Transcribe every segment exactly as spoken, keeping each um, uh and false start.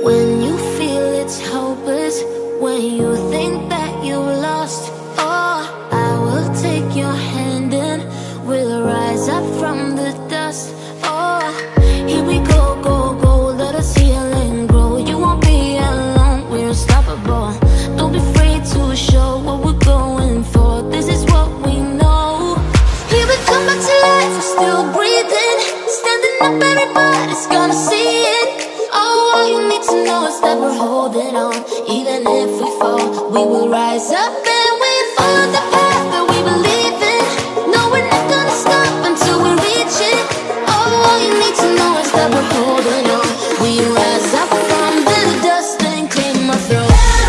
When you feel it's hopeless, when you think that you lost, oh, I will take your hand and we'll rise up from the dust. Oh, here we go, go, go, let us heal and grow. You won't be alone, we're unstoppable. Don't be afraid to show what we're going for. This is what we know. Here we come back to life, we're still breathing. Standing up, everybody's gonna see it. Oh, all you need to know is that we're holding on. Even if we fall, we will rise up and we follow the path that we believe in. No, we're not gonna stop until we reach it. Oh, all you need to know is that we're holding on. We rise up from the dust and clean my throat.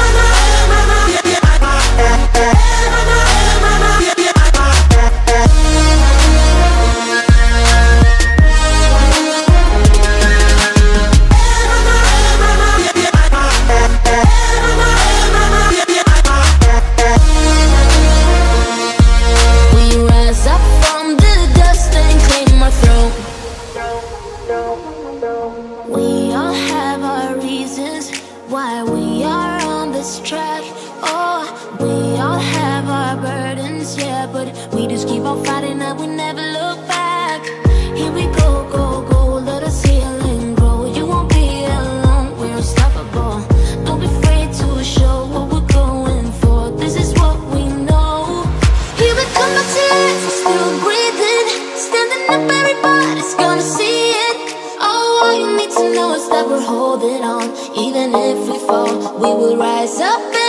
We just keep on fighting and we never look back. Here we go, go, go, let us heal and grow. You won't be alone, we're unstoppable. Don't be afraid to show what we're going for. This is what we know. Here we come back to life, we're still breathing. Standing up, everybody's gonna see it. Oh, all you need to know is that we're holding on. Even if we fall, we will rise up.